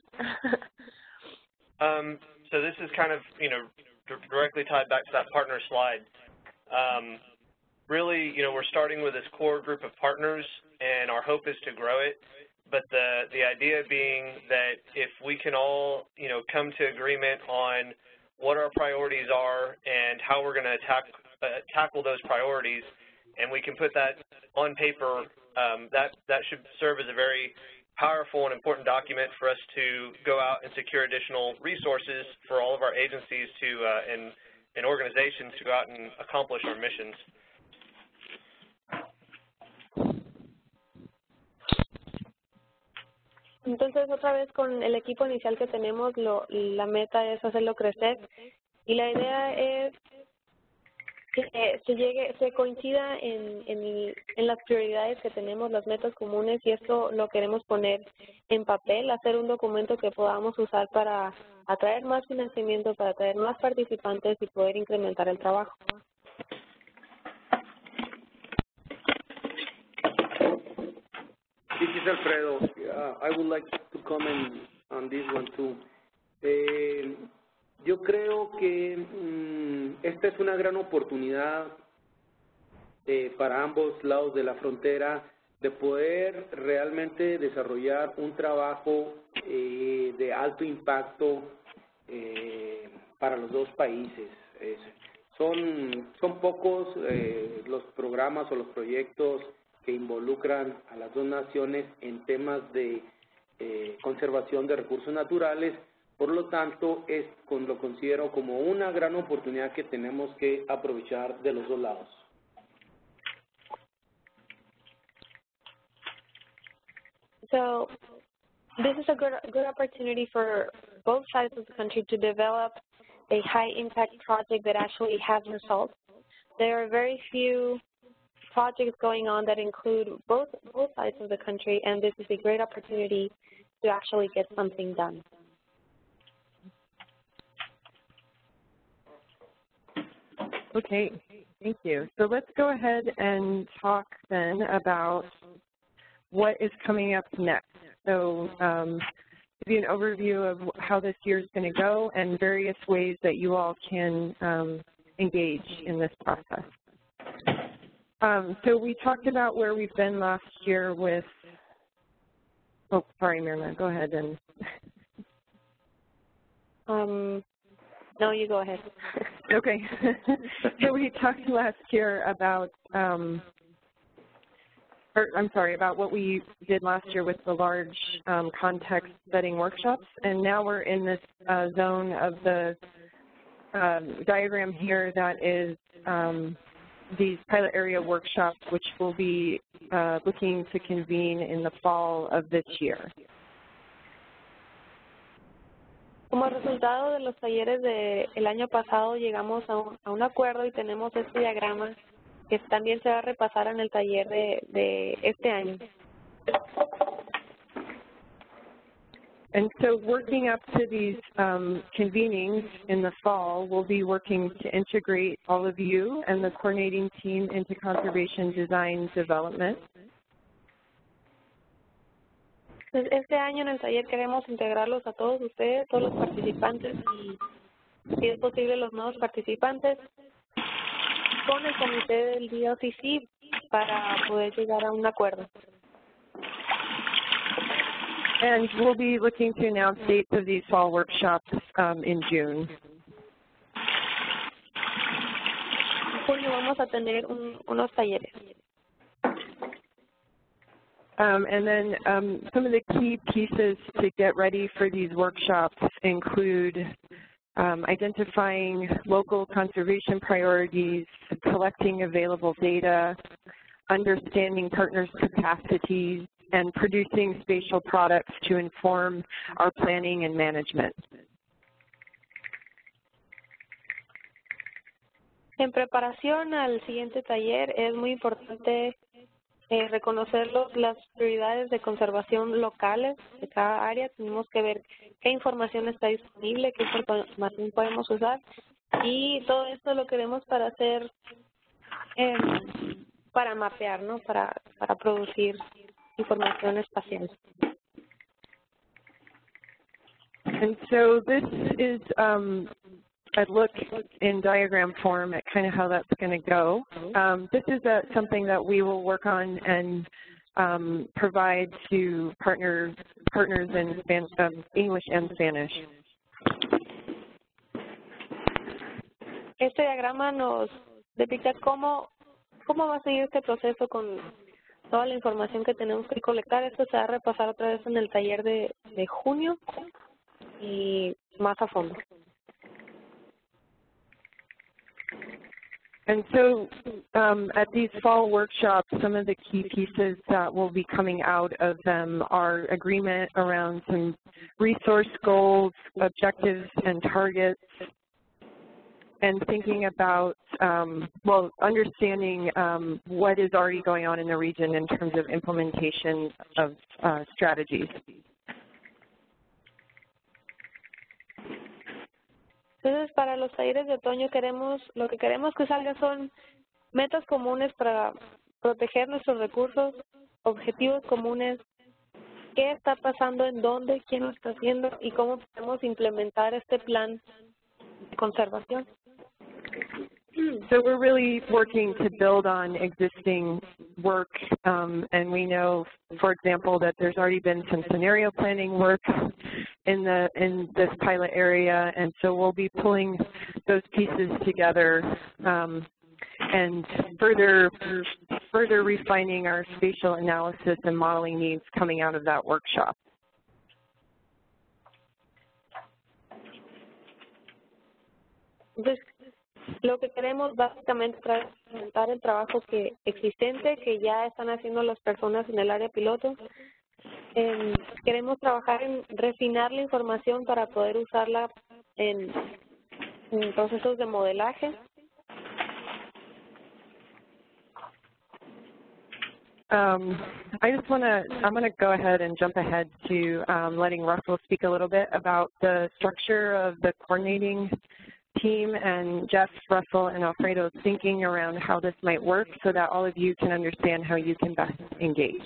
um, so this is kind of, you know, directly tied back to that partner slide. Um, really, you know, we're starting with this core group of partners, and our hope is to grow it. But the, the idea being that if we can all, you know, come to agreement on what our priorities are and how we're going to attack, uh, tackle those priorities, and we can put that on paper, um, that, that should serve as a very powerful and important document for us to go out and secure additional resources for all of our agencies to uh, and, and organizations to go out and accomplish our missions. Entonces, otra vez con el equipo inicial que tenemos, lo, la meta es hacerlo crecer y la idea es que se llegue, se coincida en, en, en las prioridades que tenemos, las metas comunes, y esto lo queremos poner en papel, hacer un documento que podamos usar para atraer más financiamiento, para atraer más participantes y poder incrementar el trabajo. This is Alfredo. Uh, I would like to comment on this one too. Eh, yo creo que mm, esta es una gran oportunidad eh, para ambos lados de la frontera de poder realmente desarrollar un trabajo eh, de alto impacto eh, para los dos países. Es, son, son pocos eh, los programas o los proyectos que involucran a las dos naciones en temas de eh, conservación de recursos naturales. Por lo tanto, es, con, lo considero como una gran oportunidad que tenemos que aprovechar de los dos lados. So, this is a good, good opportunity for both sides of the country to develop a high-impact project that actually has results. There are very few projects going on that include both both sides of the country, and this is a great opportunity to actually get something done. Okay, thank you. So let's go ahead and talk then about what is coming up next. So um, give you an overview of how this year is going to go and various ways that you all can um, engage in this process. Um, so we talked about where we've been last year with, oh, sorry, Myrna, go ahead. and. Um, no, you go ahead. Okay. So we talked last year about, um, or I'm sorry, about what we did last year with the large um, context setting workshops, and now we're in this uh, zone of the um, diagram here that is um, these pilot area workshops, which we'll be uh, looking to convene in the fall of this year. Como resultado de los talleres del año pasado, llegamos a un, a un acuerdo y tenemos este diagrama que también se va a repasar en el taller de, de este año. And so working up to these um, convenings in the fall, we'll be working to integrate all of you and the coordinating team into conservation design development. Este año en el taller queremos integrarlos a todos ustedes, todos los participantes y, si es posible, los nuevos participantes con el comité del D L C C para poder llegar a un acuerdo. And we'll be looking to announce dates of these fall workshops um, in June. En junio vamos a tener un, unos talleres. Um, and then um, some of the key pieces to get ready for these workshops include um, identifying local conservation priorities, collecting available data, understanding partners' capacities, and producing spatial products to inform our planning and management. En preparación al siguiente taller es muy importante eh, reconocer los, las prioridades de conservación locales de cada área. Tenemos que ver qué información está disponible, qué información podemos usar, y todo esto lo queremos para hacer, eh, para mapear, ¿no? Para, para producir información espacial. And so this is um, a look in diagram form at kind of how that's going to go. Um, this is a, something that we will work on and um, provide to partner, partners in Span um, English and Spanish. Este diagrama nos depicta cómo, cómo va a seguir este proceso con toda la información que tenemos que colectar. Esto se va a repasar otra vez en el taller de, de junio y más a fondo. And so um, at these fall workshops, some of the key pieces that will be coming out of them are agreement around some resource goals, objectives, and targets, and thinking about, um, well, understanding um, what is already going on in the region in terms of implementation of uh, strategies. Entonces, para los talleres de otoño queremos, lo que queremos que salga son metas comunes para proteger nuestros recursos, objetivos comunes, qué está pasando, en dónde, quién lo está haciendo y cómo podemos implementar este plan de conservación. So we're really working to build on existing work, um, and we know, for example, that there's already been some scenario planning work in the in this pilot area, and so we'll be pulling those pieces together um, and further further refining our spatial analysis and modeling needs coming out of that workshop. Entonces, lo que queremos básicamente es presentar el trabajo que existente que ya están haciendo las personas en el área piloto. Eh, queremos trabajar en refinar la información para poder usarla en, en procesos de modelaje. Um, I just want to, I'm going to go ahead and jump ahead to um, letting Russell speak a little bit about the structure of the coordinating team and Jeff, Russell, and Alfredo's thinking around how this might work so that all of you can understand how you can best engage.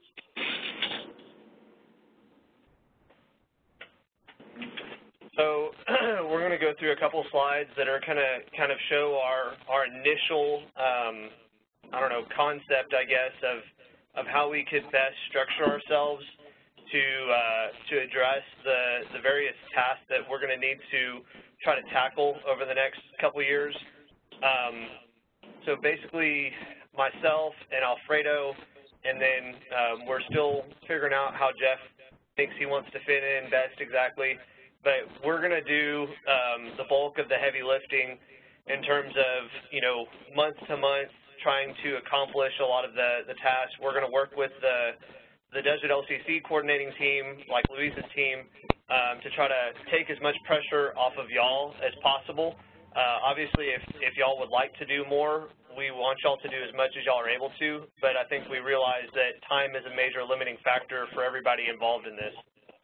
So we're going to go through a couple slides that are kind of kind of show our our initial um, I don't know concept, I guess, of of how we could best structure ourselves to uh, to address the the various tasks that we're going to need to try to tackle over the next couple years. Um, so basically, myself and Alfredo, and then um, we're still figuring out how Jeff thinks he wants to fit in best exactly. But we're going to do um, the bulk of the heavy lifting in terms of, you know, month to month trying to accomplish a lot of the, the tasks. We're going to work with the, the Desert L C C coordinating team, like Louise's team, um, to try to take as much pressure off of y'all as possible. Uh, obviously, if, if y'all would like to do more, we want y'all to do as much as y'all are able to, but I think we realize that time is a major limiting factor for everybody involved in this.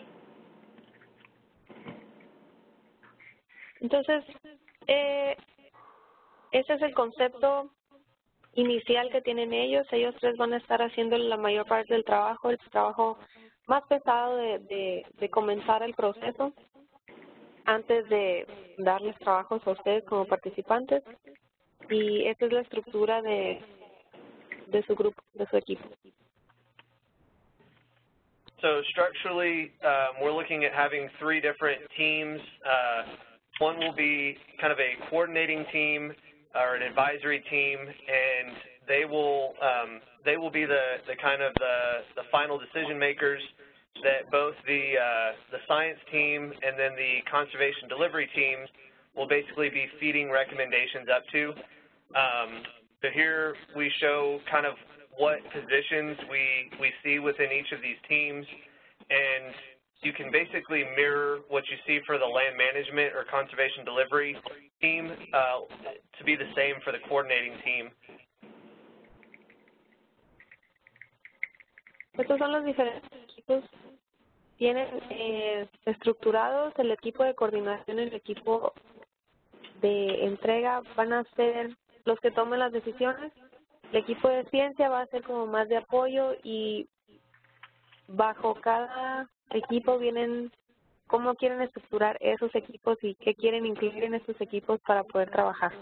Entonces, eh, ese es el concepto inicial que tienen ellos. Ellos tres van a estar haciendo la mayor parte del trabajo, el trabajo más pesado de, de, de comenzar el proceso antes de darles trabajos a ustedes como participantes. Y esa es la estructura de, de su grupo, de su equipo. So structurally, um, we're looking at having three different teams. Uh, One will be kind of a coordinating team or an advisory team, and they will um, they will be the, the kind of the, the final decision makers that both the uh, the science team and then the conservation delivery team will basically be feeding recommendations up to. Um, so here we show kind of what positions we we see within each of these teams, and you can basically mirror what you see for the land management or conservation delivery team uh, to be the same for the coordinating team. Estos son los diferentes equipos. Tienen eh, estructurados el equipo de coordinación y el equipo de entrega. Van a ser los que tomen las decisiones. El equipo de ciencia va a ser como más de apoyo y bajo cada equipo vienen cómo quieren estructurar esos equipos y qué quieren incluir en esos equipos para poder trabajar.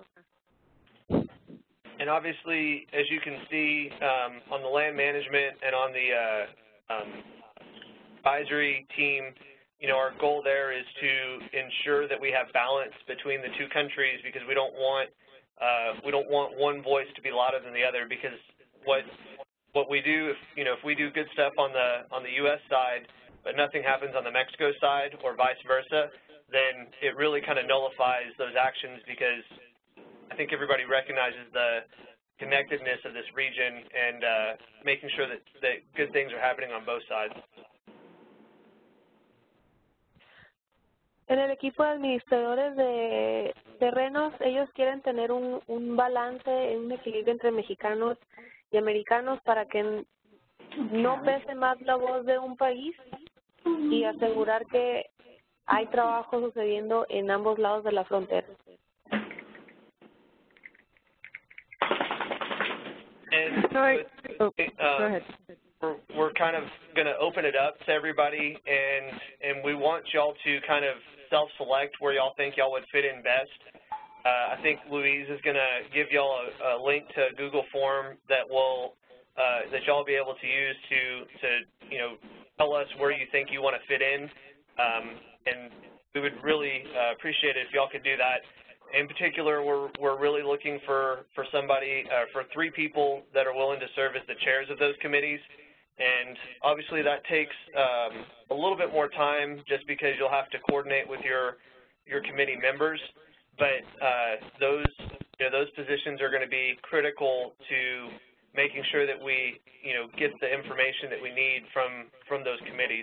And obviously, as you can see, um, on the land management and on the uh, um, advisory team, you know, our goal there is to ensure that we have balance between the two countries, because we don't want uh, we don't want one voice to be louder than the other. Because what what we do, if you know, if we do good stuff on the on the U S side, but nothing happens on the Mexico side, or vice versa, then it really kind of nullifies those actions, because I think everybody recognizes the connectedness of this region and uh, making sure that, that good things are happening on both sides. En el equipo de administradores de terrenos, ellos quieren tener un, un balance, un equilibrio entre mexicanos y americanos para que no pese más la voz de un país y asegurar que hay trabajo sucediendo en ambos lados de la frontera. And Sorry. Oh, um, go ahead. We're, we're kind of going to open it up to everybody, and and we want y'all to kind of self-select where y'all think y'all would fit in best. Uh, I think Louise is going to give y'all a, a link to a Google form that will uh, that y'all be able to use to to you know tell us where you think you want to fit in, um, and we would really uh, appreciate it if y'all could do that. In particular, we're, we're really looking for, for somebody, uh, for three people that are willing to serve as the chairs of those committees. And obviously that takes um, a little bit more time, just because you'll have to coordinate with your, your committee members. But uh, those, you know, those positions are going to be critical to making sure that we, you know, get the information that we need from, from those committees.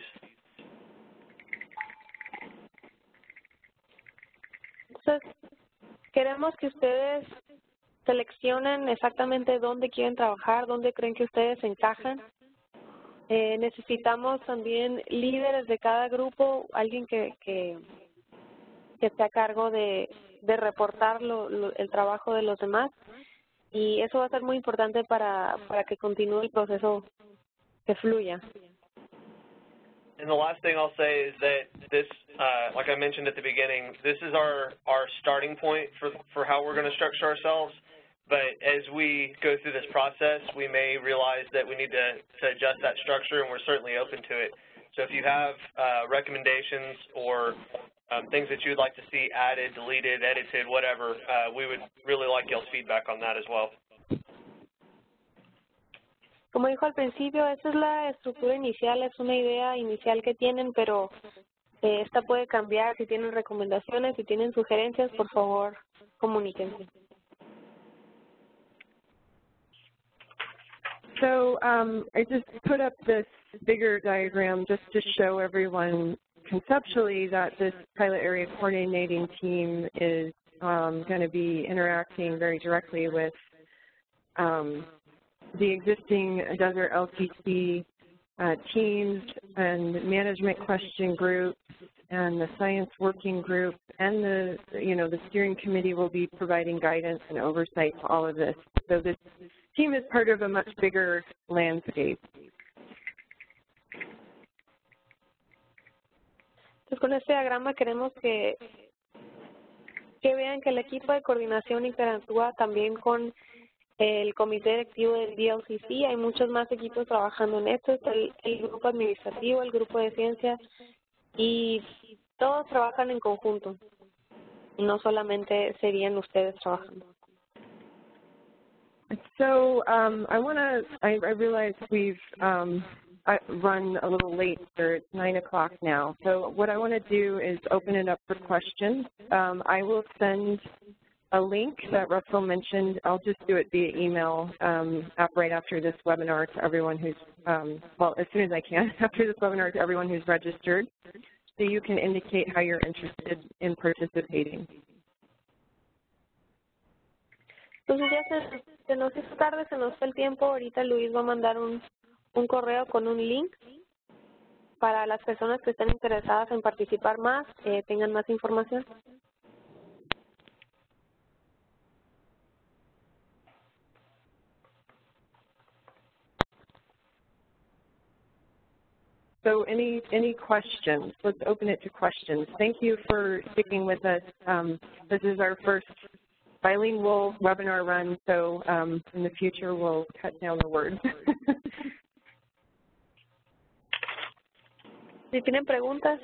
Entonces, queremos que ustedes seleccionen exactamente dónde quieren trabajar, dónde creen que ustedes encajan. Eh, necesitamos también líderes de cada grupo, alguien que, que, que esté a cargo de, de reportar lo, lo, el trabajo de los demás. Y eso va a ser muy importante para, para que continúe el proceso, que fluya. And the last thing I'll say is that this, uh, like I mentioned at the beginning, this is our, our starting point for, for how we're going to structure ourselves. But as we go through this process, we may realize that we need to, to adjust that structure, and we're certainly open to it. So if you have uh, recommendations or um, things that you would like to see added, deleted, edited, whatever, uh, we would really like y'all's feedback on that as well. Como dijo al principio, esta es la estructura inicial, es una idea inicial que tienen, pero eh, esta puede cambiar. Si tienen recomendaciones, si tienen sugerencias, por favor, comuníquense. So um, I just put up this bigger diagram just to show everyone conceptually that this pilot area coordinating team is um, going to be interacting very directly with um, the existing Desert L T C uh, teams and management question groups and the science working group, and the, you know, the steering committee will be providing guidance and oversight to all of this. So this team is part of a much bigger landscape. Entonces, con este diagrama queremos que, que vean que el equipo de coordinación interactúa también con el comité directivo del D L C C. Hay muchos más equipos trabajando en esto, está el, el grupo administrativo, el grupo de ciencia, y todos trabajan en conjunto. No solamente serían ustedes trabajando. So um, I want to, I, I realize we've um, I run a little late, or it's nine o'clock now. So what I want to do is open it up for questions. Um, I will send a link that Russell mentioned. I'll just do it via email um, right after this webinar to everyone who's, um, well, as soon as I can, after this webinar to everyone who's registered, so you can indicate how you're interested in participating. Entonces ya se, se nos hizo tarde, se nos fue el tiempo. Ahorita Luis va a mandar un, un correo con un link para las personas que estén interesadas en participar más, eh, tengan más información. So any any questions? Let's open it to questions. Thank you for sticking with us. Um, this is our first bilingual webinar run, so um, in the future we'll cut down the words. Si tienen preguntas.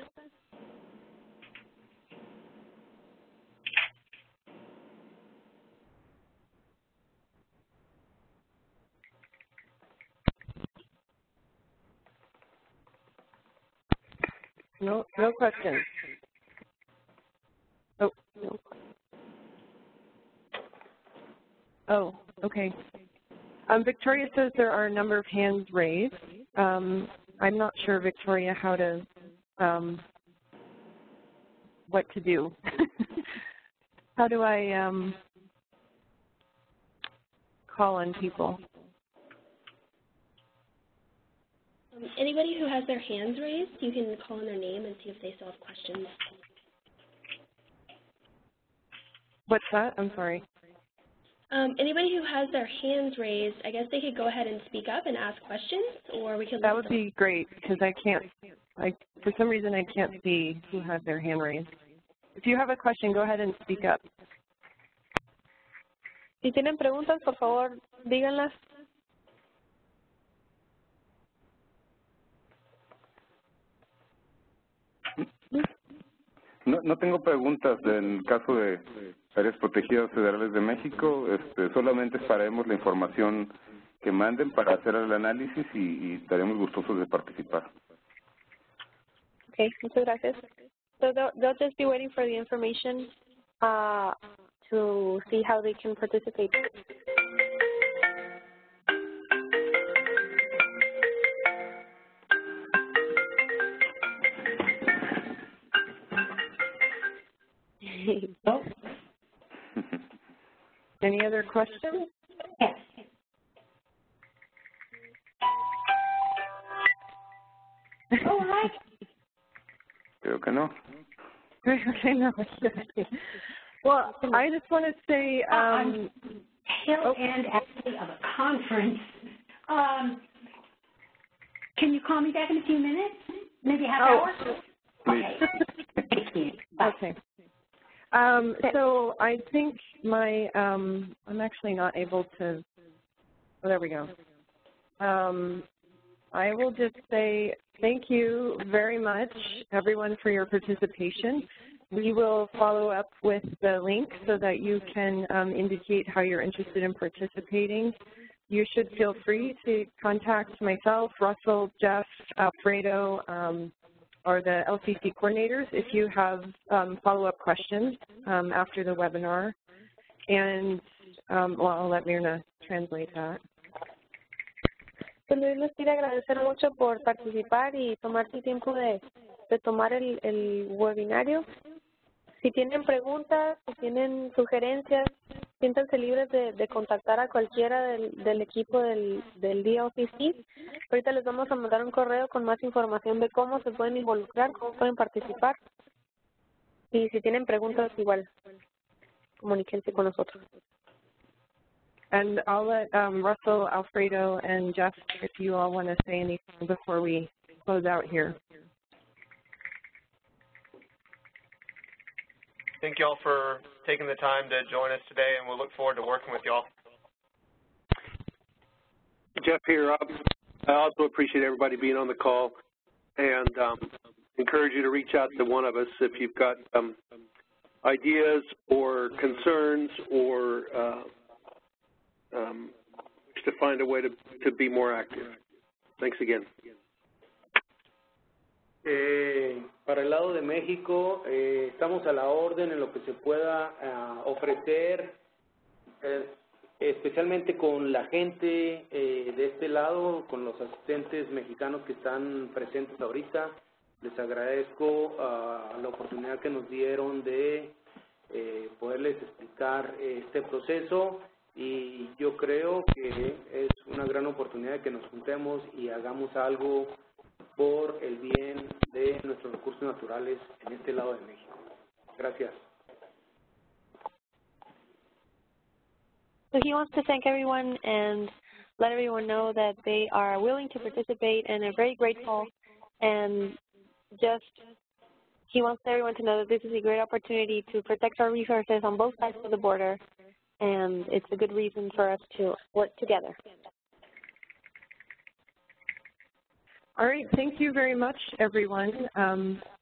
No, no questions. Oh, no. Oh, okay. Um, Victoria says there are a number of hands raised. Um, I'm not sure, Victoria, how to, um, what to do. How do I um, call on people? Um, anybody who has their hands raised, you can call on their name and see if they still have questions. What's that? I'm sorry. Um, anybody who has their hands raised, I guess they could go ahead and speak up and ask questions, or we could. That would be great because I can't. I for some reason I can't see who has their hand raised. If you have a question, go ahead and speak up. Si tienen preguntas, por favor, díganlas. No, no tengo preguntas en el caso de áreas protegidas federales de México. Este, solamente esperaremos la información que manden para hacer el análisis y, y estaremos gustosos de participar. Okay, muchas gracias. So they'll, they'll just be waiting for the information uh, to see how they can participate. Oh. Any other questions? Yes. Oh, hi. Creo que no. Okay, no. Well, I just want to say, um, I'm tail oh. end actually of a conference. Um, can you call me back in a few minutes? Maybe a half oh. hour? Please. Okay. Thank you. Bye. Okay. Um, so I think my, um, I'm actually not able to, oh, there we go. Um, I will just say thank you very much, everyone, for your participation. We will follow up with the link so that you can um, indicate how you're interested in participating. You should feel free to contact myself, Russell, Jeff, Alfredo, um, or the L C C coordinators if you have um, follow-up questions um, after the webinar. And, um, well, I'll let Mirna translate that. Pues Luis les quiere agradecer mucho por participar y tomarse el tiempo de, de tomar el, el webinario. Si tienen preguntas, si tienen sugerencias, siéntanse libres de, de contactar a cualquiera del, del equipo del, del D L C C. Ahorita les vamos a mandar un correo con más información de cómo se pueden involucrar, cómo pueden participar. Y si tienen preguntas, igual, comuníquense con nosotros. And I'll let um, Russell, Alfredo, and Jeff, if you all want to say anything before we close out here. Thank you all for taking the time to join us today, and we'll look forward to working with you all. Jeff here. I also appreciate everybody being on the call, and um, encourage you to reach out to one of us if you've got um, ideas or concerns or uh, um, wish to find a way to, to be more active. Thanks again. Eh, para el lado de México, eh, estamos a la orden en lo que se pueda uh, ofrecer, eh, especialmente con la gente eh, de este lado, con los asistentes mexicanos que están presentes ahorita. Les agradezco uh, la oportunidad que nos dieron de eh, poderles explicar este proceso y yo creo que es una gran oportunidad de que nos juntemos y hagamos algo por el bien de nuestros recursos naturales en este lado de México. Gracias. So he wants to thank everyone and let everyone know that they are willing to participate and are very grateful, and just he wants everyone to know that this is a great opportunity to protect our resources on both sides of the border, and it's a good reason for us to work together. All right, thank you very much, everyone. Um,